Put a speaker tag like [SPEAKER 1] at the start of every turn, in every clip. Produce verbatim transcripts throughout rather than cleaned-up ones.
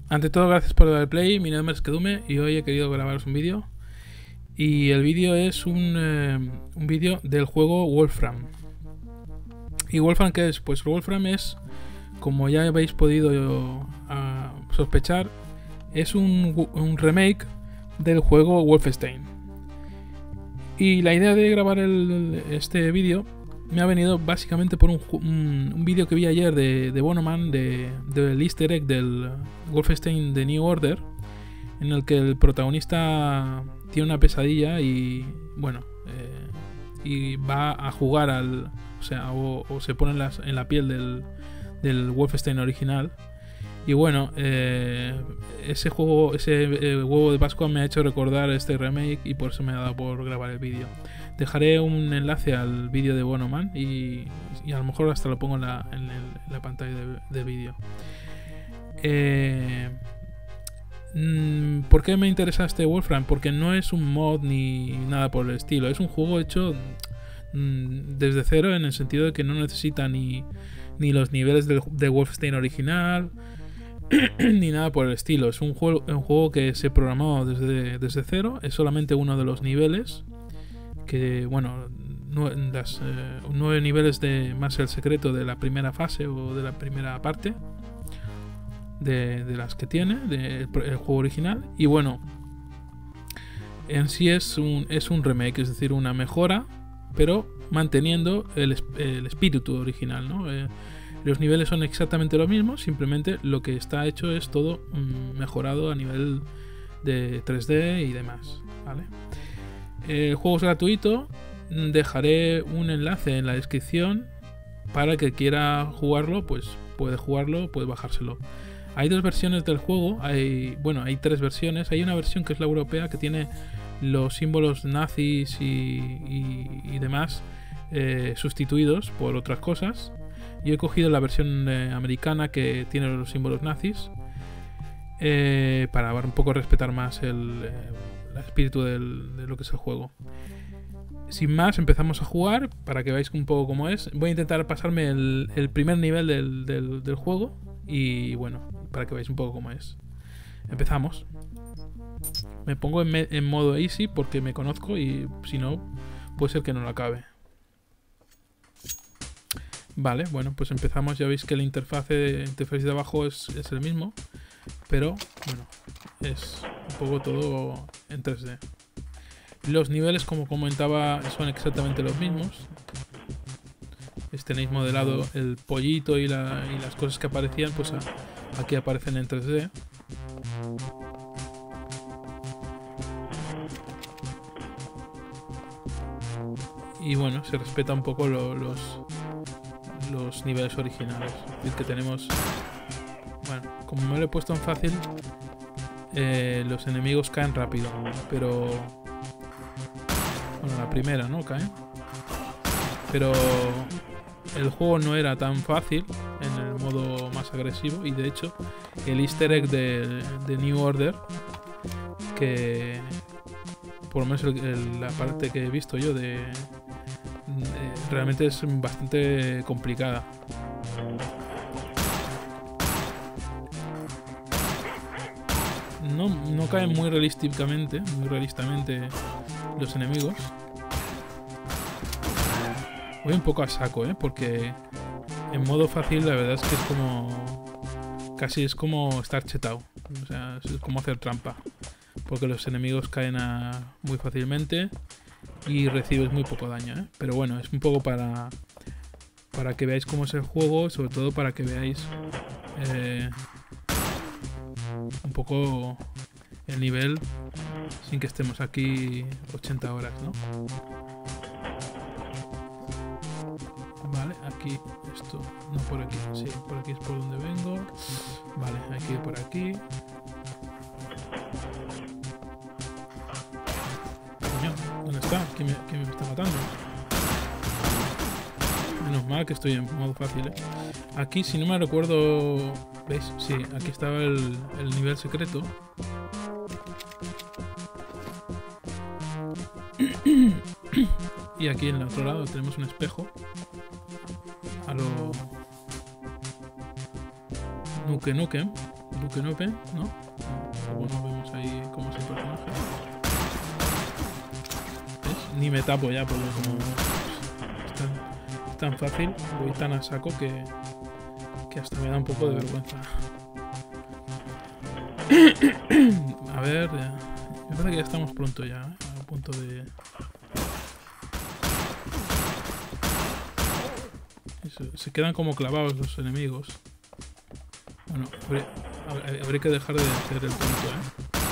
[SPEAKER 1] Ante todo, gracias por dar el play. Mi nombre es Kedume y hoy he querido grabaros un vídeo. Y el vídeo es un, eh, un vídeo del juego Wolfram. ¿Y Wolfram qué es? Pues Wolfram es, como ya habéis podido uh, sospechar, es un, un remake del juego Wolfenstein. Y la idea de grabar el, este vídeo me ha venido básicamente por un, un, un vídeo que vi ayer de, de Bonoman, de, del easter egg del Wolfenstein The New Order, en el que el protagonista tiene una pesadilla y, bueno, eh, y va a jugar al... O sea, o, o se pone en, las, en la piel del, del Wolfenstein original. Y bueno, eh, ese juego, ese eh, huevo de Pascua me ha hecho recordar este remake y por eso me ha dado por grabar el vídeo. Dejaré un enlace al vídeo de Bonoman y, y a lo mejor hasta lo pongo en la, en el, en la pantalla de, de vídeo. Eh, ¿Por qué me interesa este Wolfram? Porque no es un mod ni nada por el estilo. Es un juego hecho mm, desde cero, en el sentido de que no necesita ni, ni los niveles de, de Wolfenstein original ni nada por el estilo. Es un juego, un juego que se programó desde, desde cero. Es solamente uno de los niveles. Que, bueno, nueve, las, eh, nueve niveles de más el secreto de la primera fase o de la primera parte de, de las que tiene de, el, el juego original. Y bueno, en sí es un, es un remake, es decir, una mejora, pero manteniendo el, el espíritu original, ¿no? Eh, Los niveles son exactamente lo mismo, simplemente lo que está hecho es todo mmm, mejorado a nivel de tres D y demás, ¿vale? El juego es gratuito, dejaré un enlace en la descripción para el que quiera jugarlo, pues puede jugarlo, puede bajárselo. Hay dos versiones del juego, hay, bueno, hay tres versiones. Hay una versión que es la europea, que tiene los símbolos nazis y, y, y demás eh, sustituidos por otras cosas. Yo he cogido la versión eh, americana, que tiene los símbolos nazis, eh, para un poco respetar más el, eh, el espíritu del, de lo que es el juego. Sin más, empezamos a jugar para que veáis un poco cómo es. Voy a intentar pasarme el, el primer nivel del, del, del juego y bueno, para que veáis un poco cómo es. Empezamos. Me pongo en, me, en modo easy porque me conozco y si no, puede ser que no lo acabe. Vale, bueno, pues empezamos. Ya veis que la interfaz de, interfaz de abajo es, es el mismo, pero bueno, es un poco todo en tres D. Los niveles, como comentaba, son exactamente los mismos. Tenéis modelado el pollito y, la, y las cosas que aparecían, pues a, aquí aparecen en tres D. Y bueno, se respeta un poco lo, los... los niveles originales. Es decir, que tenemos, bueno, como me lo he puesto en fácil, eh, los enemigos caen rápido, pero bueno, la primera no cae, pero el juego no era tan fácil en el modo más agresivo. Y de hecho el easter egg de, de New Order, que por lo menos el, el, la parte que he visto yo de realmente es bastante complicada. No, no caen muy realísticamente, muy realistamente los enemigos. Voy un poco a saco, ¿eh? Porque en modo fácil la verdad es que es como... casi es como estar chetado. O sea, es como hacer trampa. Porque los enemigos caen a, muy fácilmente y recibes muy poco daño, ¿eh? Pero bueno, es un poco para para que veáis cómo es el juego, sobre todo para que veáis eh, un poco el nivel sin que estemos aquí ochenta horas, ¿no? Vale, aquí esto, no por aquí, sí, por aquí es por donde vengo. Vale, hay que ir por aquí. ¿Dónde está? ¿Quién me, quién me está matando? Menos mal que estoy en modo fácil, ¿eh? Aquí, si no me recuerdo... ¿Veis? Sí, aquí estaba el, el nivel secreto. Y aquí en el otro lado tenemos un espejo. A lo... Nuke Nukem. Duke Nukem, ¿no? Luego no vemos ahí cómo es el personaje. ¿Ves? Ni me tapo ya porque como es tan, es tan fácil, voy tan a saco que, que hasta me da un poco de vergüenza. A ver, ya. Me parece que ya estamos pronto ya, ¿eh? A punto de... Eso, se quedan como clavados los enemigos. Bueno, habré, habré que dejar de hacer el punto, ¿eh?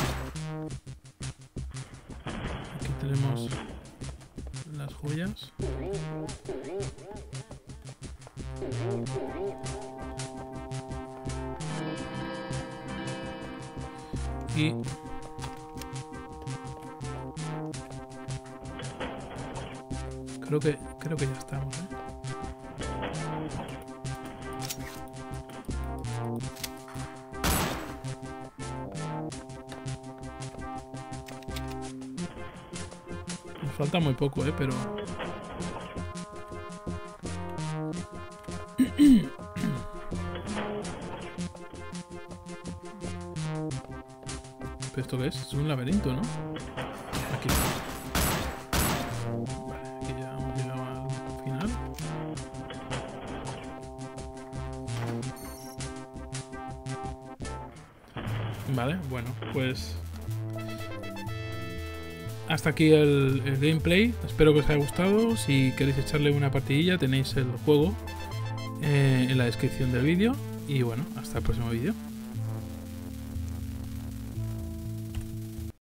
[SPEAKER 1] Aquí tenemos las joyas. Y... Creo que, creo que ya estamos, ¿eh? Nos falta muy poco, ¿eh? Pero... ¿Pero esto qué es? Es un laberinto, ¿no? Aquí. Vale, aquí ya hemos llegado al final. Vale, bueno, pues... Hasta aquí el, el gameplay. Espero que os haya gustado. Si queréis echarle una partidilla tenéis el juego eh, en la descripción del vídeo. Y bueno, hasta el próximo vídeo.